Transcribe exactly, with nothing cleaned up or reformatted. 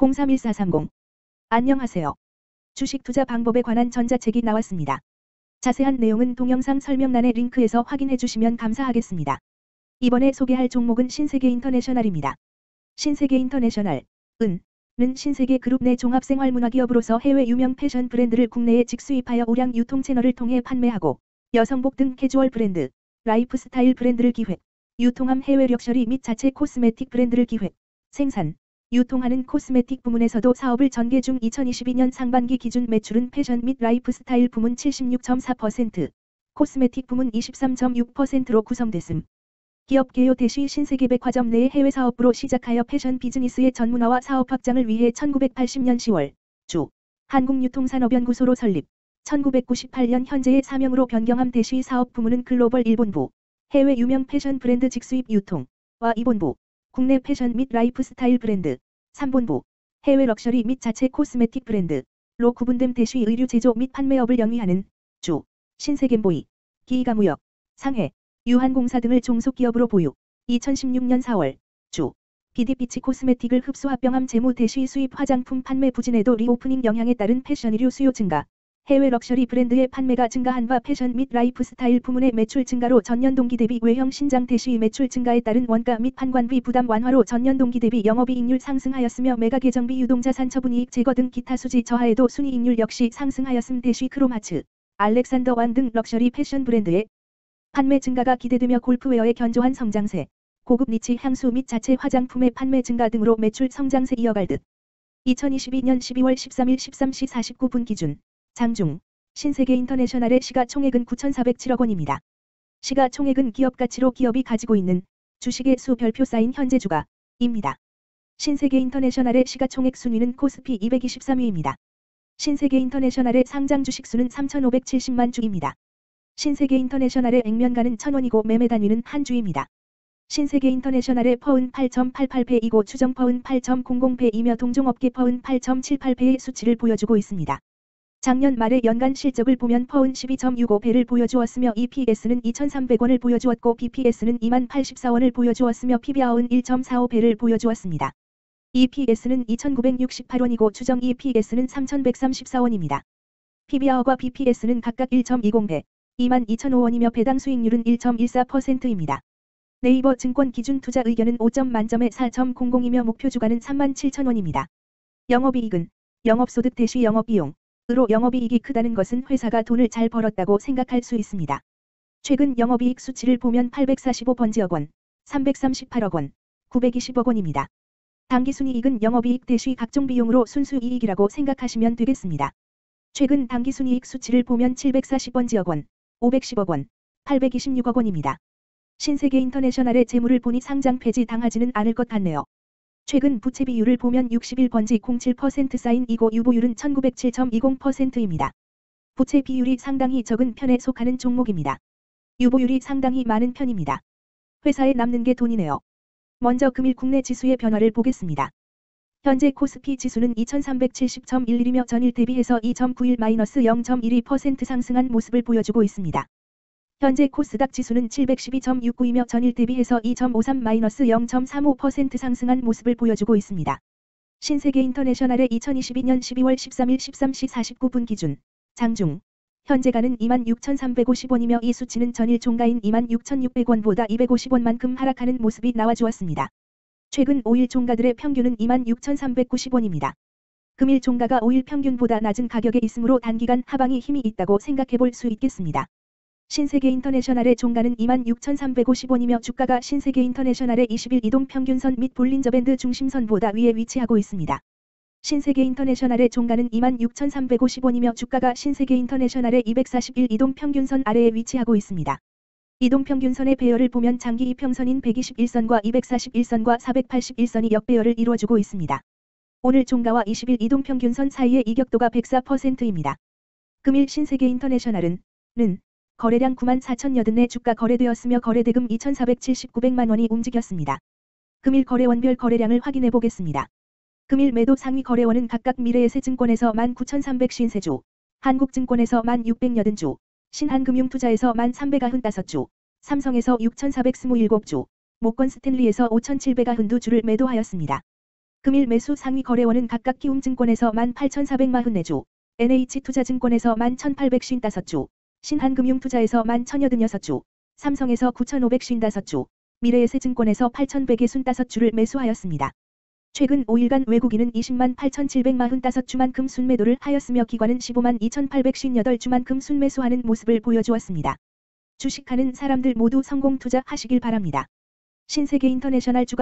공삼일사삼공. 안녕하세요. 주식 투자 방법에 관한 전자책이 나왔습니다. 자세한 내용은 동영상 설명란의 링크에서 확인해 주시면 감사하겠습니다. 이번에 소개할 종목은 신세계인터내셔널입니다. 신세계인터내셔널, 은, 는 신세계 그룹 내 종합생활문화기업으로서 해외 유명 패션 브랜드를 국내에 직수입하여 우량 유통 채널을 통해 판매하고 여성복 등 캐주얼 브랜드, 라이프스타일 브랜드를 기획, 유통함 해외 럭셔리 및 자체 코스메틱 브랜드를 기획, 생산, 유통하는 코스메틱 부문에서도 사업을 전개 중 이천이십이 년 상반기 기준 매출은 패션 및 라이프스타일 부문 칠십육 점 사 퍼센트, 코스메틱 부문 이십삼 점 육 퍼센트로 구성됐음. 기업 개요 대시 신세계백화점 내의 해외 사업부로 시작하여 패션 비즈니스의 전문화와 사업 확장을 위해 천구백팔십 년 시월 주 한국유통산업연구소로 설립, 천구백구십팔 년 현재의 사명으로 변경함. 대시 사업 부문은 글로벌 일 본부, 해외 유명 패션 브랜드 직수입 유통과 이 본부, 국내 패션 및 라이프스타일 브랜드, 삼 본부, 해외 럭셔리 및 자체 코스메틱 브랜드로 구분됨. 대시 의류 제조 및 판매업을 영위하는 주 신세계보이, 기이가무역, 상해, 유한공사 등을 종속기업으로 보유. 이천십육 년 사월 주 비디비치 코스메틱을 흡수 합병함. 재무 대시 수입 화장품 판매 부진에도 리오프닝 영향에 따른 패션 의류 수요 증가, 해외 럭셔리 브랜드의 판매가 증가한 바 패션 및 라이프스타일 부문의 매출 증가로 전년 동기 대비 외형 신장. 대시 매출 증가에 따른 원가 및 판관비 부담 완화로 전년 동기 대비 영업이익률 상승하였으며 매각 예정비 유동자산 처분이익 제거 등 기타 수지 저하에도 순이익률 역시 상승하였음. 대시 크로마츠, 알렉산더 원 등 럭셔리 패션 브랜드의 판매 증가가 기대되며 골프웨어의 견조한 성장세, 고급 니치 향수 및 자체 화장품의 판매 증가 등으로 매출 성장세 이어갈 듯. 이천이십이 년 십이월 십삼일 십삼 시 사십구 분 기준 장중 신세계인터내셔널의 시가총액은 구천사백칠억 원입니다. 시가총액은 기업가치로 기업이 가지고 있는 주식의 수 별표 쌓인 현재 주가입니다. 신세계인터내셔널의 시가총액 순위는 코스피 이백이십삼 위입니다. 신세계인터내셔널의 상장 주식수는 삼천오백칠십만 주입니다. 신세계인터내셔널의 액면가는 천 원이고 매매 단위는 한 주입니다. 신세계인터내셔널의 퍼은 팔 점 팔팔 배이고 추정 퍼은 팔 점 공공 배이며 동종업계 퍼은 팔 점 칠팔 배의 수치를 보여주고 있습니다. 작년 말의 연간 실적을 보면 퍼은 십이 점 육오 배를 보여주었으며 이피에스는 이천삼백 원을 보여주었고 비피에스는 이만 팔십사 원을 보여주었으며 피비알은 일 점 사오 배를 보여주었습니다. 이피에스는 이천구백육십팔 원이고 추정 이피에스는 삼천백삼십사 원입니다. 피비알과 비피에스는 각각 일 점 이공 배, 이만 이천오 원이며 배당 수익률은 일 점 일사 퍼센트입니다. 네이버 증권 기준 투자 의견은 오 점 만점에 사 점 공공이며 목표 주가는 삼만 칠천 원입니다. 영업이익은 영업소득 대시 영업비용, 으로 영업이익이 크다는 것은 회사가 돈을 잘 벌었다고 생각할 수 있습니다. 최근 영업이익 수치를 보면 팔백사십오 번지억 원, 삼백삼십팔억 원, 구백이십억 원입니다. 당기순이익은 영업이익 대시 각종 비용으로 순수이익이라고 생각하시면 되겠습니다. 최근 당기순이익 수치를 보면 칠백사십 번지억 원, 오백십억 원, 팔백이십육억 원입니다. 신세계인터내셔널의 재물을 보니 상장 폐지 당하지는 않을 것 같네요. 최근 부채 비율을 보면 육십일 번지 공칠 퍼센트 사인이고 유보율은 천구백칠 점 이공 퍼센트입니다. 부채 비율이 상당히 적은 편에 속하는 종목입니다. 유보율이 상당히 많은 편입니다. 회사에 남는 게 돈이네요. 먼저 금일 국내 지수의 변화를 보겠습니다. 현재 코스피 지수는 이천삼백칠십 점 일일이며 전일 대비해서 이 점 구일 마이너스 영 점 일이 퍼센트 상승한 모습을 보여주고 있습니다. 현재 코스닥 지수는 칠백십이 점 육구이며 전일 대비해서 이 점 오삼 마이너스 영 점 삼오 퍼센트 상승한 모습을 보여주고 있습니다. 신세계인터내셔널의 이천이십이 년 십이월 십삼일 십삼 시 사십구 분 기준 장중 현재가는 이만 육천삼백오십 원이며 이 수치는 전일 종가인 이만 육천육백 원보다 이백오십 원만큼 하락하는 모습이 나와주었습니다. 최근 오 일 종가들의 평균은 이만 육천삼백구십 원입니다. 금일 종가가 오 일 평균보다 낮은 가격에 있으므로 단기간 하방이 힘이 있다고 생각해볼 수 있겠습니다. 신세계인터내셔널의 종가는 이만 육천삼백오십 원이며 주가가 신세계인터내셔널의 이십 일 이동 평균선 및 볼린저밴드 중심선보다 위에 위치하고 있습니다. 신세계인터내셔널의 종가는 이만 육천삼백오십 원이며 주가가 신세계인터내셔널의 이백사십일 이동 평균선 아래에 위치하고 있습니다. 이동 평균선의 배열을 보면 장기 이평선인 백이십일 선과 이백사십일 선과 사백팔십일 선이 역배열을 이루어주고 있습니다. 오늘 종가와 이십 일 이동 평균선 사이의 이격도가 백사 퍼센트입니다. 금일 신세계인터내셔널은 는 거래량 구만 사천여든 회 주가 거래되었으며 거래대금 이천사백칠십구백만 원이 움직였습니다. 금일 거래원별 거래량을 확인해 보겠습니다. 금일 매도 상위 거래원은 각각 미래에셋증권에서 만 구천삼백오십삼 주, 한국증권에서 만 육백팔십 주, 신한금융투자에서 만 삼백구십오 주, 삼성에서 육천사백이십칠 주, 모건 스탠리에서 오천칠백구십이 주를 매도하였습니다. 금일 매수 상위 거래원은 각각 키움증권에서 만 팔천사백사십사 주, 엔에이치투자증권에서 만 천팔백오십오 주, 신한금융투자에서 만 천팔백팔십육 주, 삼성에서 구천오백오십오 주, 미래에셋증권에서 팔천백육십오 주를 매수하였습니다. 최근 오 일간 외국인은 이십만 팔천칠백사십오 주만큼 순매도를 하였으며 기관은 십오만 이천팔백오십팔 주만큼 순매수하는 모습을 보여주었습니다. 주식하는 사람들 모두 성공 투자하시길 바랍니다. 신세계인터내셔널 주간